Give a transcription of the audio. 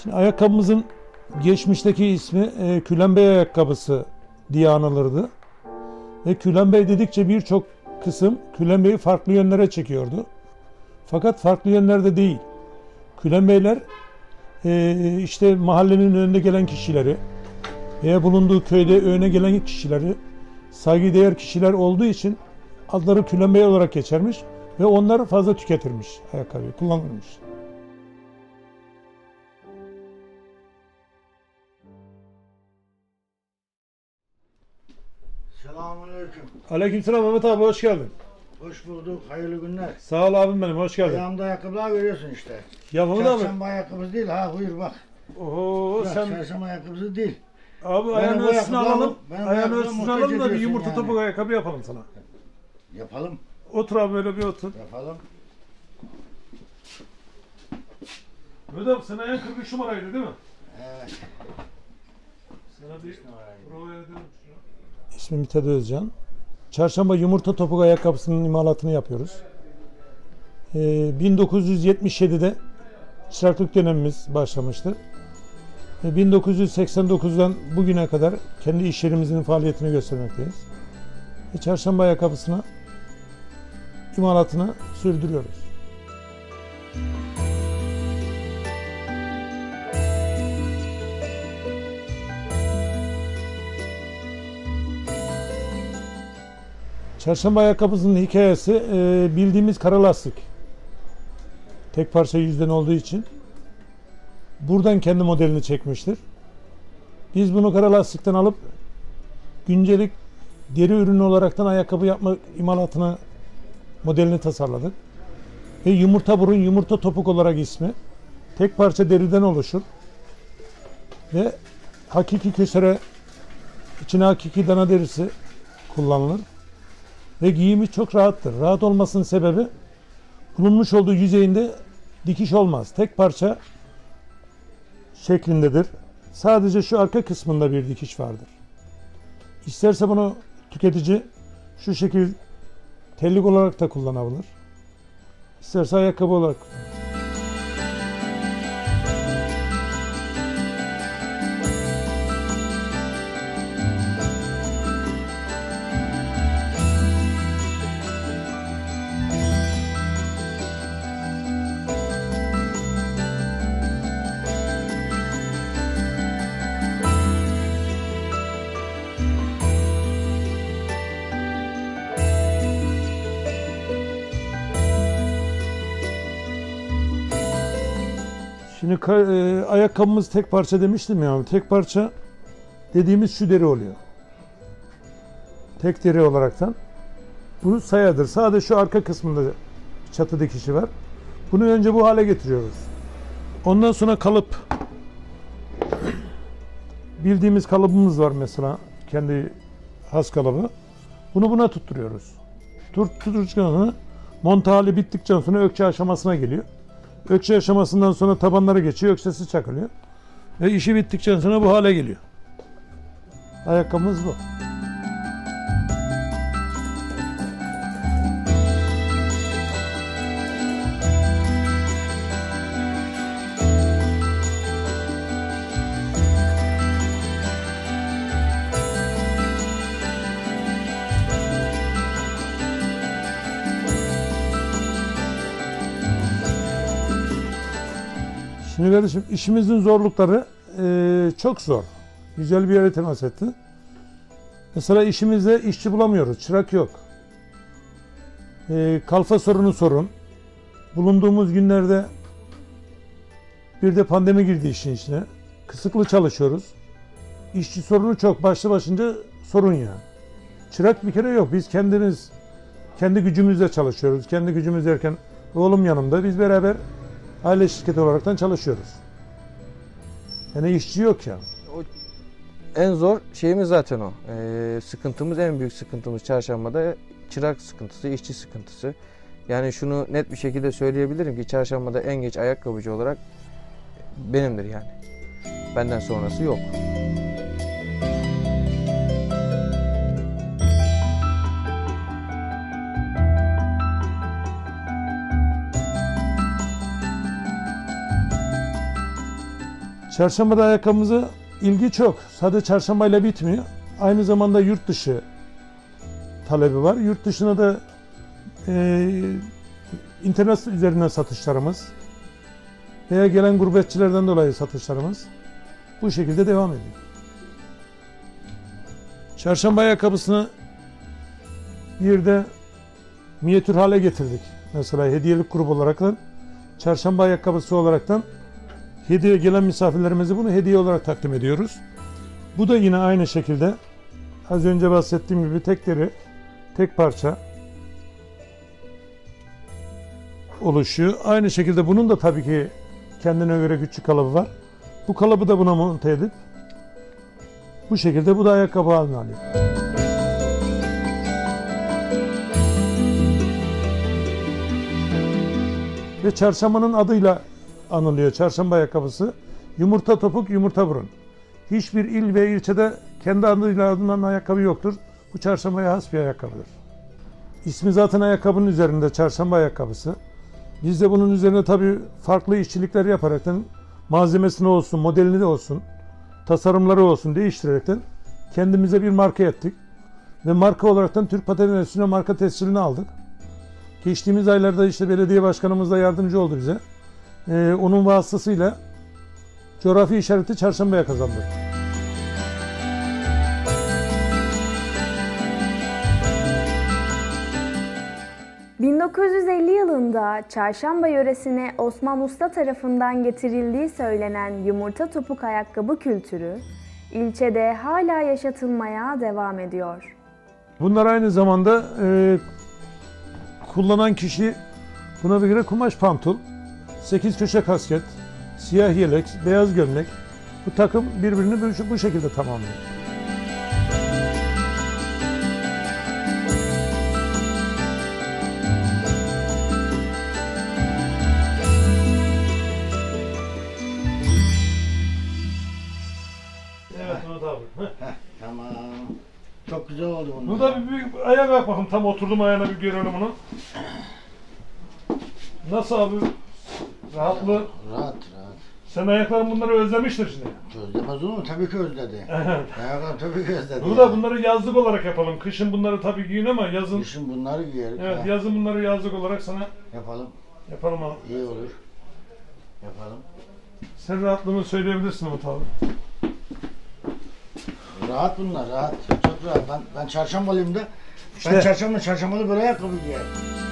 Şimdi ayakkabımızın geçmişteki ismi Külen Bey ayakkabısı diye anılırdı. Ve Külen Bey dedikçe birçok kısım Külen Bey'i farklı yönlere çekiyordu. Fakat farklı yönlerde değil. Külen Beyler işte mahallenin önünde gelen kişileri veya bulunduğu köyde öne gelen kişileri, saygıdeğer kişiler olduğu için adları Külen Bey olarak geçermiş ve onlar fazla tüketirmiş ayakkabıyı, kullanılmış. Selamünaleyküm. Aleykümselam Mehmet abi, hoş geldin. Hoş bulduk, hayırlı günler. Sağ ol abim benim, hoş geldin. Ayağımda ayakkabılar görüyorsun işte. Ya Mehmet abi. Çarşamba ayakkabısı değil ha, buyur bak. Oho Bak, sen... Çarşamba ayakkabısı değil. Abi ayağını ölçüsünü alalım. benim Ayağını ayakkabılarımı ölçüsünü muhtaç alalım da bir ediyorsun yumurta yani. topuk ayakkabı yapalım sana. Yapalım, Otur abi, böyle bir otur. yapalım. Mehmet abi sen ayağın 43 numaraydı değil mi? Evet. Sana bir prova edelim şunu. İsmim Mithat Özcan. Çarşamba yumurta topuk ayakkabısının imalatını yapıyoruz. 1977'de çıraklık dönemimiz başlamıştır. 1989'dan bugüne kadar kendi iş yerimizin faaliyetini göstermekteyiz. Çarşamba ayakkabısına imalatını sürdürüyoruz. Çarşamba ayakkabısının hikayesi bildiğimiz kara lastik. Tek parça yüzden olduğu için buradan kendi modelini çekmiştir. Biz bunu kara lastikten alıp güncelik deri ürünü olaraktan ayakkabı yapma imalatına modelini tasarladık. Ve yumurta burun, yumurta topuk olarak ismi. Tek parça deriden oluşur. Ve hakiki kösere, içine hakiki dana derisi kullanılır. Ve giyimi çok rahattır. Rahat olmasının sebebi bulunmuş olduğu yüzeyinde dikiş olmaz. Tek parça şeklindedir. Sadece şu arka kısmında bir dikiş vardır. İsterse bunu tüketici şu şekil tellik olarak da kullanabilir. İsterse ayakkabı olarak. Şimdi ayakkabımız tek parça demiştim ya. Tek parça dediğimiz şu deri oluyor. Tek deri olaraktan. Bu sayadır. Sadece şu arka kısmında çatı dikişi var. Bunu önce bu hale getiriyoruz. Ondan sonra kalıp. Bildiğimiz kalıbımız var mesela. Kendi has kalıbı. Bunu buna tutturuyoruz. Tuttuktan sonra monte hali bittikten sonra ökçe aşamasına geliyor. Ökçe aşamasından sonra tabanlara geçiyor, ökçesi çakılıyor. Ve işi bittikten sonra bu hale geliyor. Ayakkabımız bu. Şimdi kardeşim işimizin zorlukları çok zor. Güzel bir yere temas etti. Mesela işimizde işçi bulamıyoruz, çırak yok. Kalfa sorun. Bulunduğumuz günlerde bir de pandemi girdi işin içine. Kısıtlı çalışıyoruz. İşçi sorunu çok, başlı başınca sorun yani. Çırak bir kere yok. Biz kendi gücümüzle çalışıyoruz. Kendi gücümüz derken oğlum yanımda, biz beraber aile şirketi olaraktan çalışıyoruz. Yani işçi yok ya. En zor şeyimiz zaten o. Sıkıntımız, en büyük sıkıntımız Çarşamba'da çırak sıkıntısı, işçi sıkıntısı. Yani şunu net bir şekilde söyleyebilirim ki Çarşamba'da en geç ayakkabıcı olarak benimdir yani. Benden sonrası yok. Çarşamba'da ayakkabımıza ilgi çok. Sadece çarşambayla bitmiyor. Aynı zamanda yurt dışı talebi var. Yurt dışına da internet üzerinden satışlarımız veya gelen gurbetçilerden dolayı satışlarımız bu şekilde devam ediyor. Çarşamba ayakkabısını bir de minyatür hale getirdik. Mesela hediyelik grup olaraktan çarşamba ayakkabısı olaraktan hediye gelen misafirlerimize bunu hediye olarak takdim ediyoruz. Bu da yine aynı şekilde az önce bahsettiğim gibi tek deri, tek parça oluşuyor. Aynı şekilde bunun da tabii ki kendine göre küçük kalıbı var. Bu kalıbı da buna monte edip bu şekilde bu da ayakkabı haline alıyor. Ve çarşambanın adıyla anılıyor. Çarşamba ayakkabısı. Yumurta topuk, yumurta burun. Hiçbir il ve ilçede kendi adıyla adılan ayakkabı yoktur. Bu çarşambaya has bir ayakkabıdır. İsmi zaten ayakkabının üzerinde, çarşamba ayakkabısı. Biz de bunun üzerine tabii farklı işçilikler yaparaktan malzemesini olsun, modelini de olsun, tasarımları olsun değiştirerekten kendimize bir marka ettik. Ve marka olaraktan Türk Patent Enstitüsü'ne marka tescilini aldık. Geçtiğimiz aylarda işte belediye başkanımız da yardımcı oldu bize. Onun vasıtasıyla coğrafi işareti Çarşamba'ya kazandık. ...1950 yılında Çarşamba yöresine Osman Usta tarafından getirildiği söylenen yumurta topuk ayakkabı kültürü... ...ilçede hala yaşatılmaya devam ediyor. Bunlar aynı zamanda kullanan kişi buna göre kumaş pantol, 8 köşe kasket, siyah yelek, beyaz gömlek. Bu takım birbirini bu şekilde tamamlıyor. Evet Murat abi. Tamam. Çok güzel oldu bunlar. Burada bir ayağa bak bakalım, tam oturdum ayağına bir görelim onu. Nasıl abi? Rahatlı. Rahat rahat. Sen ayakların bunları özlemiştir şimdi. Özlemez olur mu? Tabii ki özledi. Ayaklar tabii ki özledi. Burada bunları yazlık olarak yapalım. Kışın bunları tabii giyin ama yazın. Kışın bunları giyeriz. Evet, ha. yazın bunları yazlık olarak sana Yapalım. yapalım abi. İyi olur. Yapalım. Sen rahatlığını söyleyebilirsin Umut abi. Rahat bunlar rahat. Çok rahat. Ben çarşambalıyım da. İşte- Ben çarşambalı böyle ayakkabı giyerim.